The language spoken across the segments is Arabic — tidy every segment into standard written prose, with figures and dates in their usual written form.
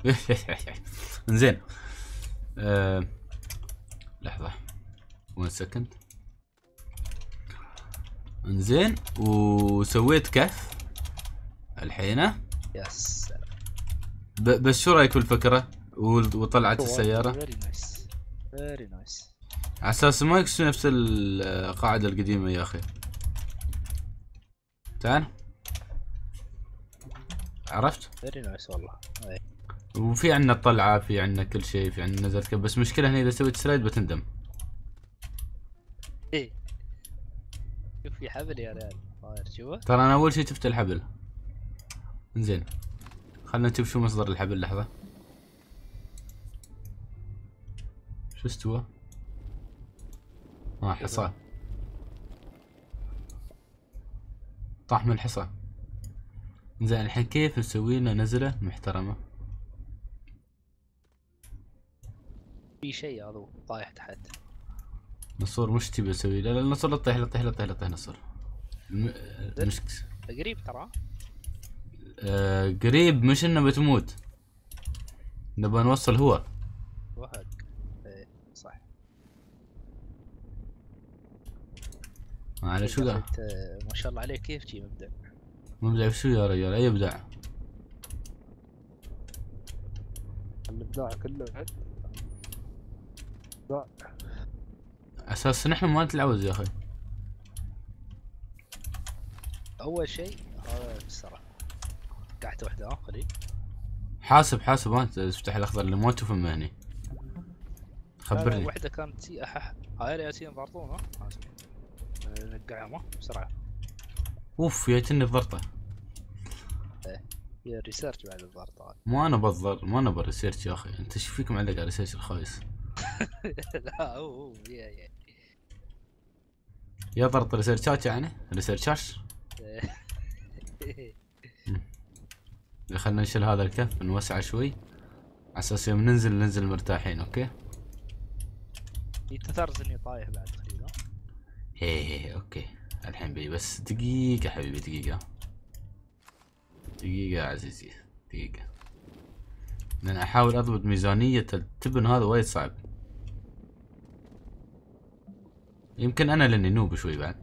انزين. لحظة 1 سكند. انزين وسويت كهف الحين. يا سلام. بس شو رايك بالفكرة؟ وطلعت السيارة فيري نايس فيري نايس. على اساس ما يكسو نفس القاعدة القديمة يا اخي. تعال عرفت؟ فيري نايس والله. وفي عندنا الطلعة، في عندنا كل شيء، في عندنا نزلت كهف. بس مشكلة هنا اذا سويت سلايد بتندم. ايه شوف في حبل يا ريال طاير شوفه. ترى انا اول شيء شفت الحبل. انزين خلنا نشوف شو مصدر الحبل. لحظة، شو استوى؟ حصى، طاح من الحصى. زين الحين كيف نسوي لنا نزلة محترمة؟ في شيء هذا طايح تحت. نصور مش تبي اسوي؟ لا لا نصور، لا تطيح لا تطيح لا تطيح لا تطيح نصور. مش قريب ترى. قريب، مش انه بتموت، نبغى نوصل هو. وهق. ايه صح. على شو ذا؟ ما شاء الله عليك، كيف جي مبدع. مبدع بشو يا رجال؟ اي ابداع. الابداع كله عد. ابداع. اساس نحن ما نتلعوز يا اخي. اول شيء هذا الصراحه قعدت واحده خليل. حاسب حاسب، انت افتح الاخضر اللي ما تشوفه من هني. خبرني. واحده كانت سي هاي ياسين ضرطونا. نقعها بسرعه. اوف يا تني ضرطه. هي الريسيرش بعد الضغط. ما انا بضر، ما انا بالريسيرش يا اخي. انت ايش فيك معلق على الريسيرش الخايس؟ لا هو يا ضرط ريسيرشات يعني ريسيرشاش. خلنا نشيل هذا الكف نوسعه شوي على اساس يوم ننزل مرتاحين. اوكي يتثرز اني طايح بعد خليل. هي اوكي. الحين بي بس دقيقة حبيبي، دقيقة يا عزيزي، دقيقة. لأن أحاول أضبط ميزانية التبن، هذا وايد صعب. يمكن أنا لأني نوب شوي بعد.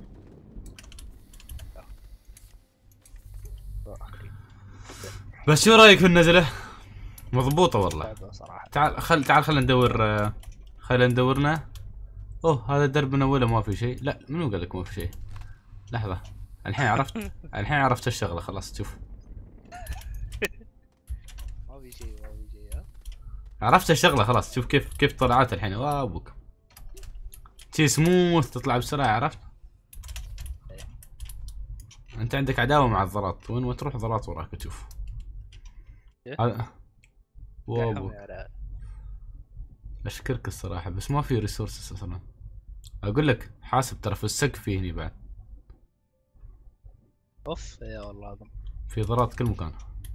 بس شو رأيك في النزلة؟ مضبوطة والله. تعال خلينا ندور. خلينا ندورنا. اوه هذا الدرب من اوله ما في شيء. لا منو قال لك ما في شيء؟ لحظة، الحين عرفت. الحين عرفت الشغلة خلاص. شوف ما في شيء ها. عرفت الشغلة خلاص. شوف كيف طلعت الحين. وابوك شي سموث تطلع بسرعة. عرفت؟ انت عندك عداوة مع الضراط، وين ما تروح ضراط وراك تشوف. هذا وابوك اشكرك الصراحة، بس ما في ريسورسز اصلا. اقول لك حاسب ترى في السقف فيه هني بعد. اوف يا والله اظن في ضرات كل مكان.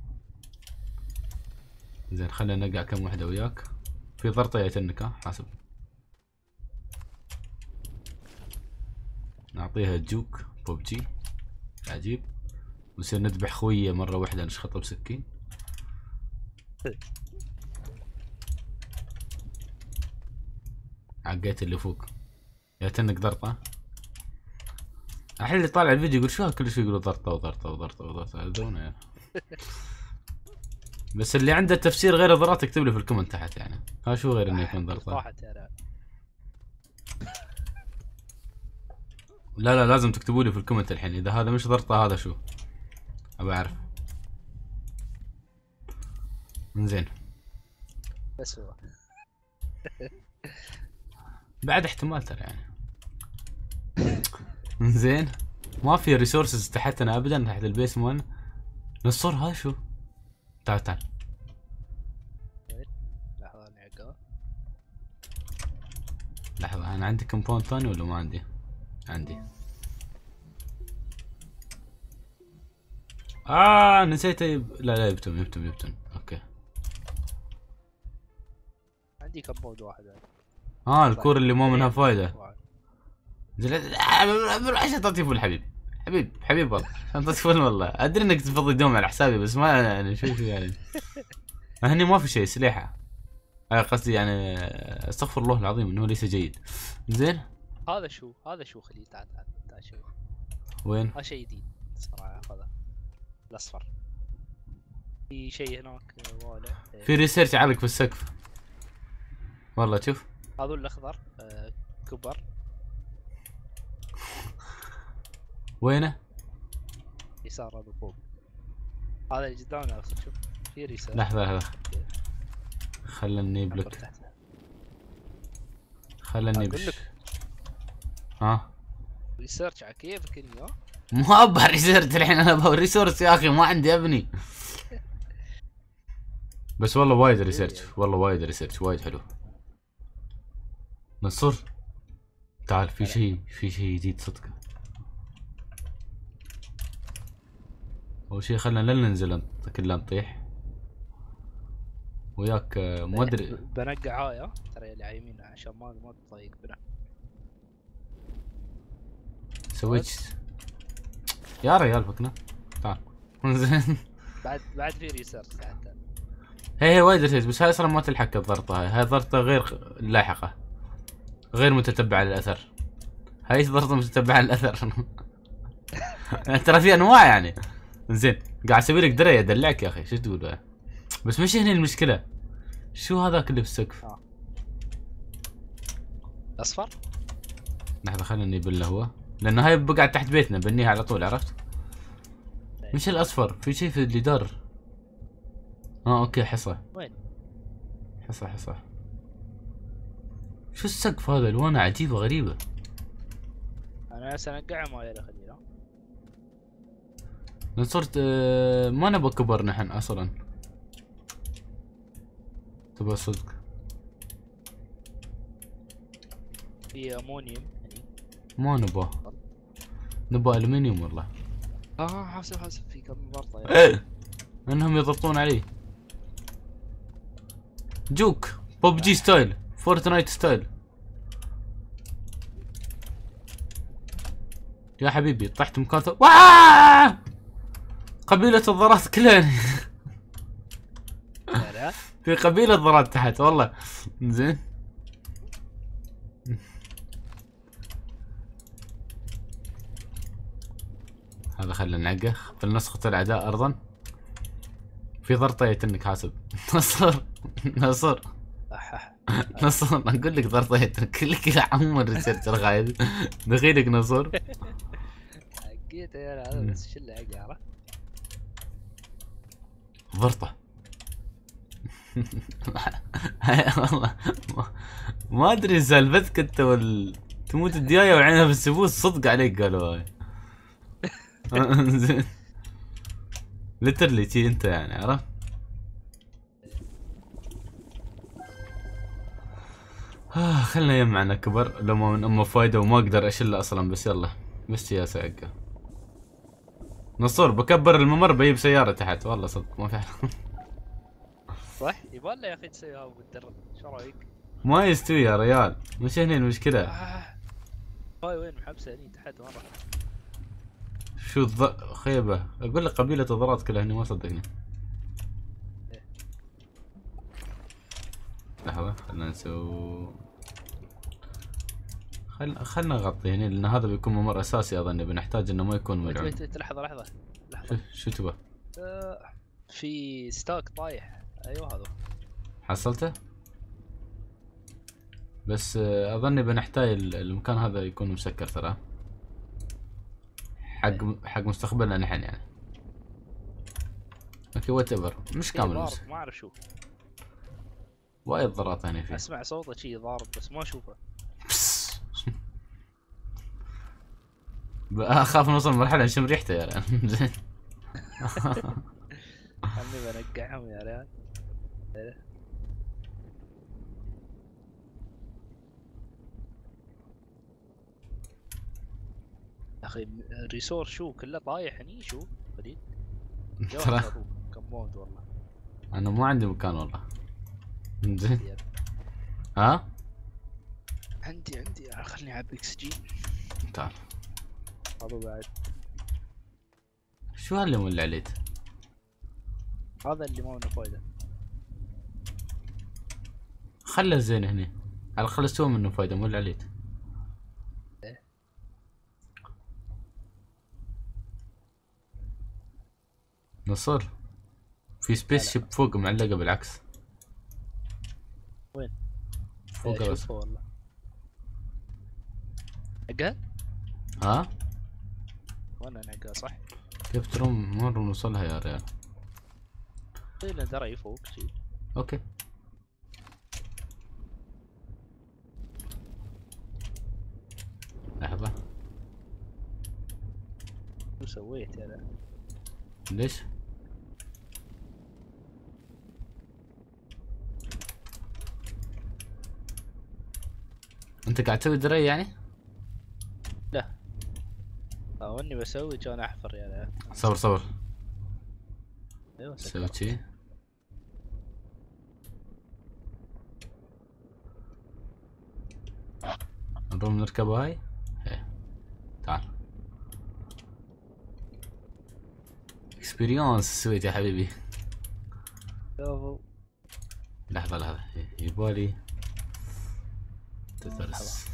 زين خلينا نقع كم وحدة وياك. في ضرطة يا تنك. حاسب نعطيها جوك بوبجي عجيب، ونصير نذبح خويه مرة واحدة نشخطه بسكين. عقيت اللي فوق يا تنك ضرطة. الحين اللي طالع الفيديو يقول شو كل شيء يقولوا ضرطة وضرطة وضرطة وضرطة. هذونا يعني. بس اللي عنده تفسير غير ضرطة يكتب لي في الكومنت تحت يعني. ها شو غير انه يكون ضرطة. لا لازم تكتبوا لي في الكومنت الحين اذا هذا مش ضرطة هذا شو. ابى اعرف. انزين بس هو بعد احتمال ترى يعني. انزين ما في ريسورسز تحتنا ابدا، تحت البيس مون. نصور هاي شو. تعال لحظة انا عندي كومباوند ثاني ولا ما عندي؟ عندي. نسيت لا يبتم. اوكي عندي كمبود واحد. الكور اللي مو منها فايدة. عشان تعطي فول حبيب والله. عشان تعطي فول والله. ادري انك تفضي دوم على حسابي، بس ما يعني شوي يعني. هني ما في شيء سليحه. قصدي يعني استغفر الله العظيم انه ليس جيد. زين. هذا شو خليه تعال شوف. وين؟ هذا شيء جديد صراحه. هذا الاصفر. في شيء هناك ولا في ريسيرش علق في السقف. والله شوف. هذا الاخضر كبر. وينه؟ يسار هذا فوق. هذا اللي قدامنا شوف في ريسيرش. لحظة خلنا نجيب لك. ها ريسيرش على كيفك اني ما ابغى ريسيرش الحين، انا ابغى ريسورس يا اخي، ما عندي ابني. بس والله وايد ريسيرش، والله وايد ريسيرش وايد حلو. نصر تعال، في شيء جديد صدق. اول شيء خلنا لا ننزل كلنا نطيح وياك. ما ادري بنقع هاي ترى اللي على يمين عشان ما تضايق بنا. سويت يا ريال فكنا. تعال زين. بعد في ريسيرش حتى. هي وايد ريسيرش، بس هاي اصلا ما تلحق الضغطة. هاي ضغطة غير لاحقة، غير متتبعة للأثر. هاي ضغطة متتبعة للأثر. ترى في أنواع يعني. زين قاعد اسوي لك دري ادلعك يا اخي، شو تقول بقى؟ بس مش هنا المشكلة. شو هذاك اللي بالسقف؟ اصفر؟ لحظة خلينا نبله هو، لأن هاي بقعد تحت بيتنا بنيها على طول، عرفت؟ مش الأصفر، في شيء في الجدار. اوكي حصى. وين؟ حصى. شو السقف هذا؟ الوانه عجيبة غريبة. انا هسه انقعه ما يلا خلينا. صرت ما نبغى كبر نحن اصلا. تبغى صدق. في امونيوم ما نبغى الومنيوم والله. حاسب في كم ضرطة انهم يضبطون علي. جوك ببجي ستايل، فورتنايت ستايل. يا حبيبي طحت مكان قبيلة الضرات كلها. في قبيلة ضرات تحت والله. زين هذا خلنا نعقه في نسخة الأعداء أرضا. في ضرطية انك حاسب. نصر اقول لك ضرطية كل عمو الريسيرشر غايد دخيلك نصر. حقيت يا هذا بس شو اللي عقاره؟ ضرطة. والله ما ادري سالفتك انت تموت الدياية وعينها بالسبوس صدق عليك قالوا هاي. زين ليترلي تي انت يعني، عرفت؟ خلنا يجمعنا كبر لو ما من امه فايدة وما اقدر اشله اصلا. بس يلا بس يا سعقة نصور بكبر الممر بجيب سيارة تحت والله صدق ما في حل. صح يبغى يا اخي تسويها بالدرب، شو رايك؟ ما يستوي يا ريال، مش هنا المشكلة. هاي وين محبسة هني تحت مرة. شو خيبة اقول لك قبيلة الضرات كلها هني ما صدقني. لحظة خلنا نسوي خلنا نغطي هنا لان هذا بيكون ممر اساسي اظن بنحتاج انه ما يكون ملعون. لحظة شو تبغى؟ في ستاك طايح. ايوه هذا حصلته؟ بس اظني بنحتاج المكان هذا يكون مسكر ترى، حق مستقبلنا نحن يعني. اوكي وات ايفر مش كامل ما اعرف شو. وايد ضرات هنا فيه. اسمع صوته شي ضارب بس ما اشوفه. اخاف نوصل مرحلة نشم ريحته يا ريال. زين خلني بنقعهم يا ريال. يا اخي الريسور شو كله طايح هني شو فريد. ترى كمبوند والله. انا ما عندي مكان والله. زين ها؟ عندي خلني اعبي اكسجين. تعال هذا بعد شو هاللي مولع عليت؟ هذا اللي ما له فايدة. خله زين هني على الاقل استوى منه فايده مو اللي عليك. نصر في سبيس شيب فوق معلقه بالعكس. وين؟ فوق بس. والله نقها؟ ها؟ وانا نقها صح؟ كيف تروم مرة نوصلها يا ريال؟ إلا دري فوق شي. اوكي. لحظة. شو سويت يا لا؟ ليش؟ انت قاعد تسوي دري يعني؟ لا اني بسوي كان احفر يا لا. صبر صبر. ايوه سوي شي. نروم نركب هاي. ايه تعال. اكسبيريونس سويت يا حبيبي. لحظة لحظة يبالي تدرس.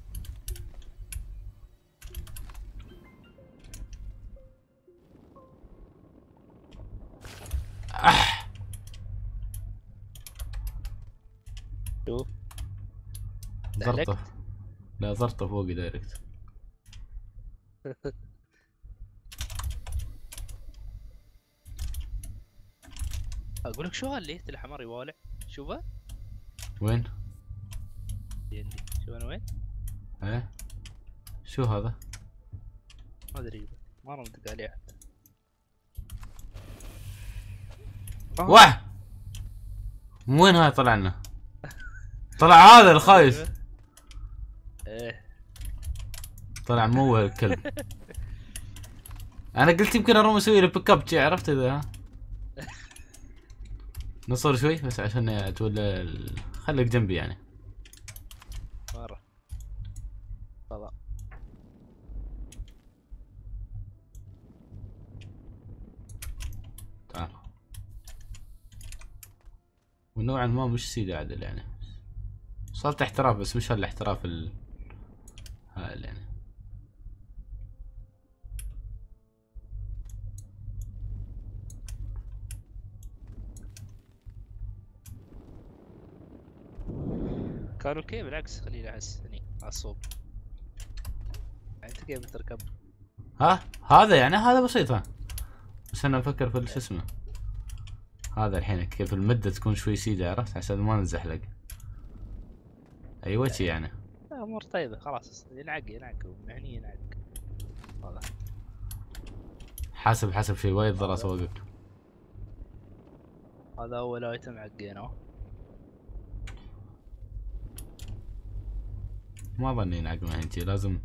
شوف زرطة. لا زرطة فوقي دايركت. اقول لك شو هالليت الحمار يوالع. شوفه وين؟ عندي. شوف انا وين؟ ايه شو هذا؟ ما ادري ما رمتك عليه حتى. واه وين هاي طلع لنا؟ طلع هذا الخايس. ايه طلع مو الكلب. انا قلت يمكن اروم اسوي له بيك اب عرفت اذا ها. نصر شوي بس عشان تولى خليك جنبي يعني. مرة فضاء. تعال. ونوعا ما مش سيدي عدل يعني. صارت احتراف بس مش هالاحتراف هاي يعني. كانوا كيف بالعكس خليني احس هني على الصوب. انت كيف بتركب؟ ها هذا يعني هذا بسيط ها. بس انا افكر في شو اسمه. هذا الحين كيف المدة تكون شوي سيدة عرفت عشان ما نزحلق. ايوه شي يعني. امور طيبة خلاص ينعق من هني ينعق. هذا حاسب في وايد ضرس وقف. هذا اول ايتم عقيناه. ما ظني ينعق من هنجي لازم.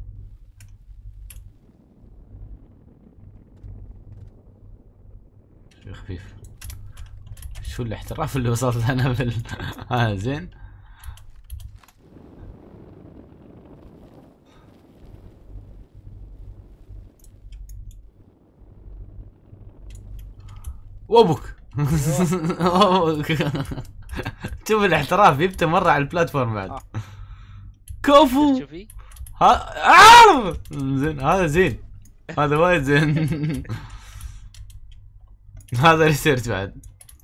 شوي خفيف. شو الاحتراف اللي وصلت انا زين. وابوك. شوف الاحتراف يبته مرة على البلاتفورم بعد. كفو. شوفي زين هذا زين. هذا وايد زين. هذا ريسيرش بعد.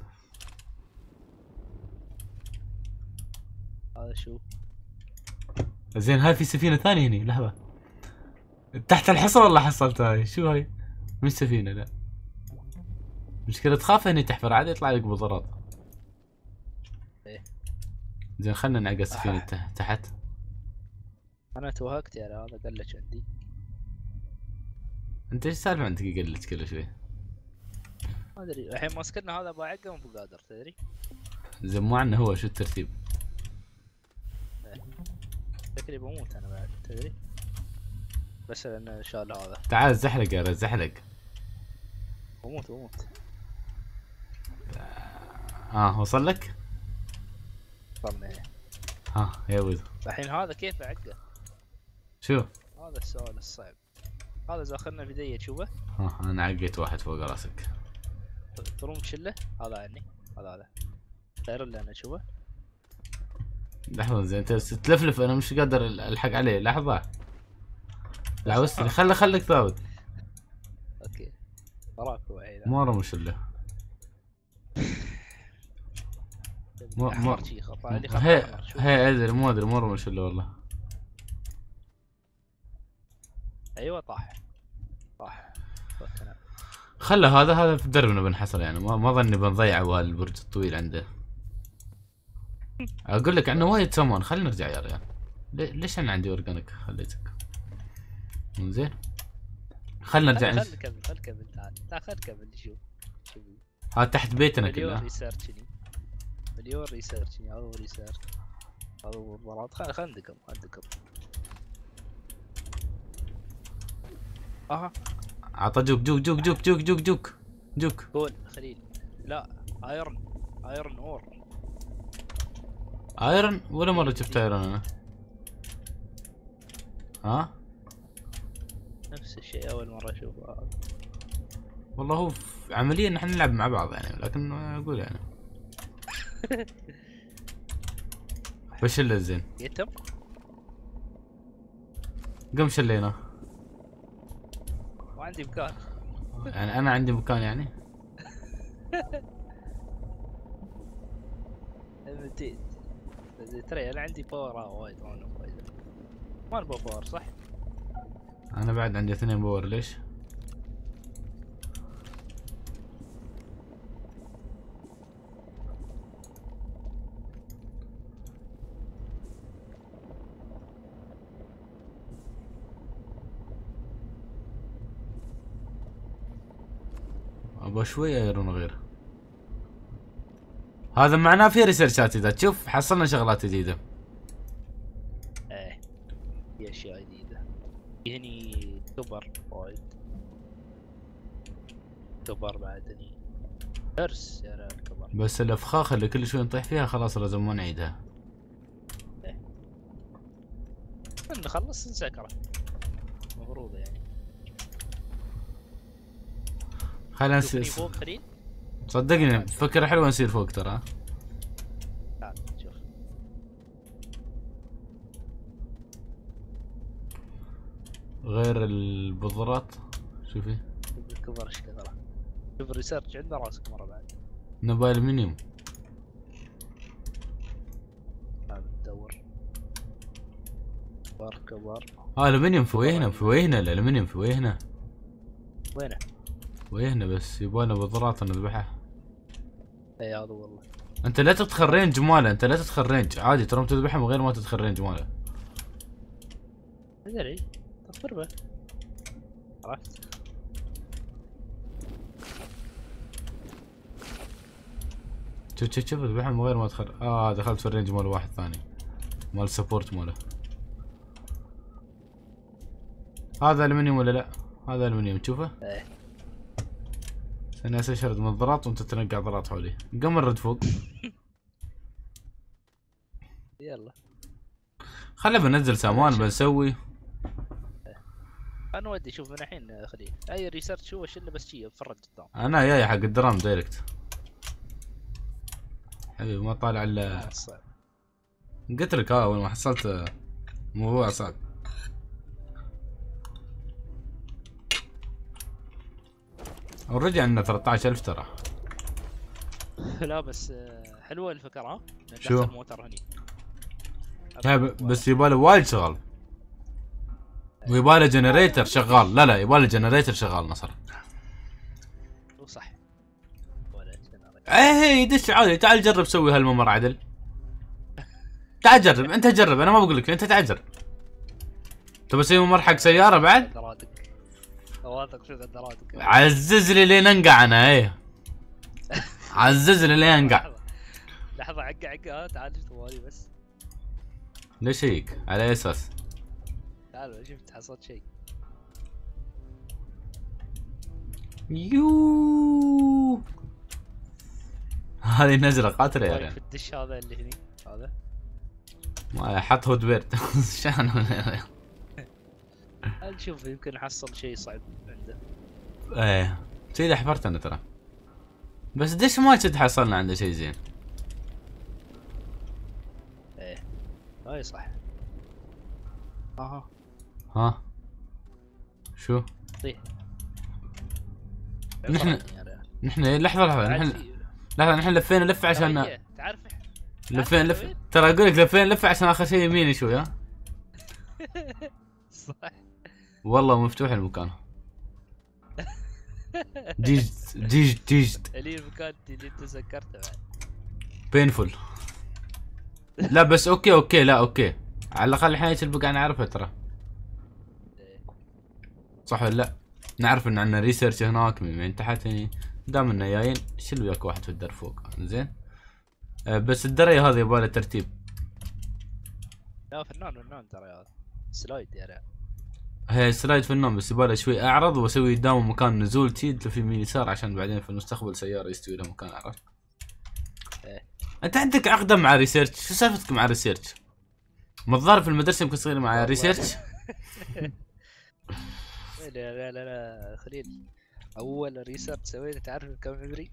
هذا شو زين هاي في سفينة ثانية هني لحظة. تحت الحصر والله حصلت هاي. شو هاي؟ مش سفينة لا. مشكلة تخاف هني تحفر عادي يطلع لك بضرات. ايه زين خلنا نعقد السفينة تحت. انا توهقت يا هذا قلش عندي. انت ايش السالفة عندك يقلج كل شوي؟ ما ادري الحين ماسكنا هذا بعقه مو بقادر تدري. زين مو عنه هو شو الترتيب؟ شكلي بموت انا بعد تدري. بس لان شال هذا. تعال زحلق يا زحلق. بموت. وصل لك؟ وصلنا. يا ولد. الحين هذا كيف اعقه؟ شو؟ هذا السؤال الصعب. هذا زاخرنا في دية تشوفه؟ انا عقيت واحد فوق راسك. تروم تشله؟ هذا عني. هذا غير اللي انا اشوفه. لحظة زين انت تلفلف انا مش قادر الحق عليه. لحظة لعوزتني. خليك ثابت. اوكي وراك وعيد. مرة مش الا هي ادري مو ادري مرة مش الا والله. ايوه طاح. خله هذا في دربنا بنحصل يعني. ما ظني بنضيعه بهالبرج الطويل عنده. اقول لك عنه وايد سمون. خلينا نرجع يا ريال. ليش انا عندي اورجانيك خليتك زين. خلينا نرجع. خل كمل تعال خل كمل. شوف هذا تحت بيتنا كله. مليون ريسيرشني هذا ريسيرش هذا بالضبط. خل ندقم اها عطى جوك قول خليل. لا ايرون اور. ايرون ولا مرة شفت ايرون انا. ها نفس الشيء اول مرة اشوفه. والله هو عمليا نحن نلعب مع بعض يعني. لكن اقول يعني بشله الزين. يتم قم شلينا. وعندي مكان يعني انا عندي مكان يعني. متيت ترى انا عندي باور وايد. ما نبغى باور صح. انا بعد عندي 2 باور. ليش؟ ابغى شوية ايرون غير. هذا معناه في ريسيرشات. اذا تشوف حصلنا شغلات جديدة. ايه في اشياء جديدة. هني كبر وايد. كبر بعد هني درس يا رجال كبر. بس الافخاخ اللي كل شوي نطيح فيها خلاص لازم ما نعيدها. ايه نخلص نسكره مفروض يعني. خلينا فوق خليل. صدقني فكرة حلوة نصير فوق ترى. تعال شوف. غير البذرات شوفي. الكبر ايش كثره. شوف الريسيرش عنده راسك مرة بعد. نبغى المنيوم. ندور كبر. الالمنيوم في ويهنا الالمنيوم في ويهنا. وينه؟ ويهنا بس يبغالنا بذرات نذبحها. اي هذا والله. انت لا تدخل رينج ماله. انت لا تدخل رينج عادي ترى تذبحها من غير ما تدخل رينج ماله. ادري تضربه عرفت. شوف اذبحها من غير ما تدخل. دخلت في الرينج مال واحد ثاني مال سبورت ماله. هذا المنيوم ولا لا؟ هذا المنيوم تشوفه؟ ايه انا اشرد من الضرات وانت تنقع ضرات حولي. قم نرد فوق. يلا خلنا بننزل سامان بنسوي. انا ودي اشوف من الحين خليل اي ريسيرش هو شله بس شي اتفرج قدام. انا جاي حق الدرام دايركت حبيبي ما طالع الا. قلت لك اول ما حصلت موضوع صعب. اوريدي عندنا 13000 ترى. لا بس حلوه الفكره ها. شو؟ الموتر هني. بس يباله وايد شغل. ويباله جنريتر شغال. لا يباله جنريتر شغال نصر. صح ولا جنريتر. ايه دش عادي. تعال جرب سوي هالممر عدل. تعال جرب. انت جرب انا ما بقول لك. انت تعال جرب. تبى تسوي ممر حق سياره بعد؟ واثق شو قدراتك. عزز لي لين انقع انا. ايه عزز لي لين انقع. لحظه عقع تعال شوف طوالي بس. ليش هيك؟ على اي اساس؟ تعال شفت حصلت شيء. يوووو هذه نزله قاتله يا ريال. الدش هذا اللي هني هذا ما حط هود بيرد. شلون نشوف يمكن احصل شيء صعب عنده. ايه سيدي حفرت انا ترى. بس دش ما كنت حصلنا عنده شيء زين. ايه اي صح. اها. ها شو؟ طيح. نحن لحظة نحن لفينا لفة عشان تعرف لفينا لفة، ترى اقول لك لفينا لفة عشان اخر شيء يميني شوي. ها صح والله مفتوح المكان. جيجت اللي المكان اللي انت سكرته بعد بينفول. لا بس اوكي لا اوكي، على الاقل الحين ايش البقعة نعرفها ترى، صح ولا لا؟ نعرف ان عندنا ريسيرش هناك من تحت هني، دام اننا جايين شيل وياك واحد في الدر فوق. زين بس الدرية هذه يبغى لها ترتيب. لا فنان ترى هذا سلايد يا ريال. هي سلايد فنان بس يبغى لها شوي اعرض، واسوي قدامه مكان نزول تشيل في يمين يسار عشان بعدين في المستقبل سيارة يستوي لها مكان. عرفت؟ انت عندك عقدة مع ريسيرش، شو سالفتك مع ريسيرش؟ ما الظاهر في المدرسة يمكن تصير مع ريسيرش. لا خليل، اول ريسيرش سويته تعرف كم عمري؟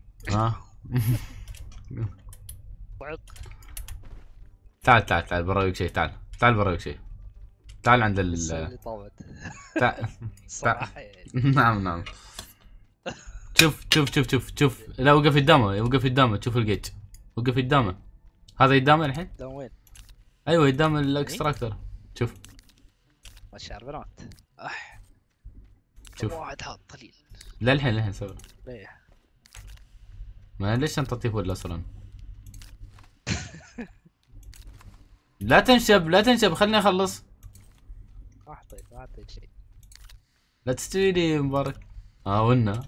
وعق. تعال براويك شيء، تعال براويك شيء، تعال عند اللي طابت. صراحة يعني. نعم شوف لا وقف قدامه شوف الجيج، وقف قدامه. هذا قدامه الحين؟ قدام وين؟ ايوه قدام الاكستراكتور. شوف الشعر بنات. شوف واحد هذا قليل. لا الحين سوي. ليه؟ ما ليش انت تطيف ولا اصلا؟ لا تنشب خليني اخلص. ما حطيت شيء. لا تستوي لي مبارك. ونا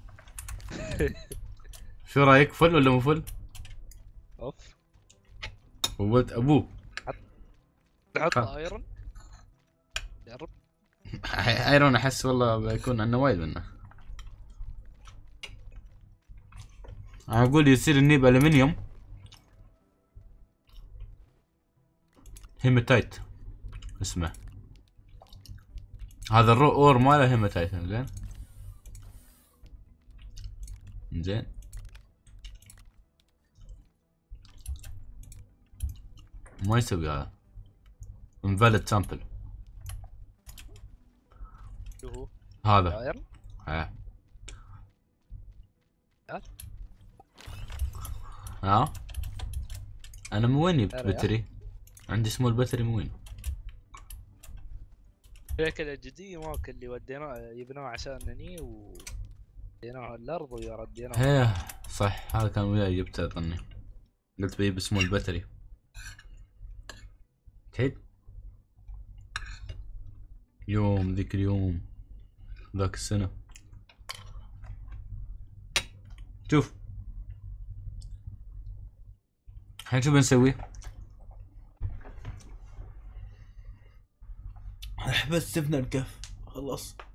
شو رايك، فل ولا مو فل؟ اوف ولد ابوه. نحط ايرون. جرب ايرون، احس والله بيكون عندنا وايد منه. انا اقول يصير النيب الومنيوم هيماتايت اسمه، هذا الرو اور ماله هيماتايت. زين ما يسوي هذا invalid sample. شو هو؟ هذا ايرون؟ انا من وين جبت بتري؟ عندي سمول بتري من وين؟ هيك الجدية ماك اللي وديناه جبناه عشان نني وديناه الارض ورديناه. هيه صح، هذا كان وياي جبته اظني، قلت بجيب سمول بتري. اكيد يوم ذيك اليوم ذاك السنة. شوف الحين شو بنسوي؟ بس سفنا الكهف خلص.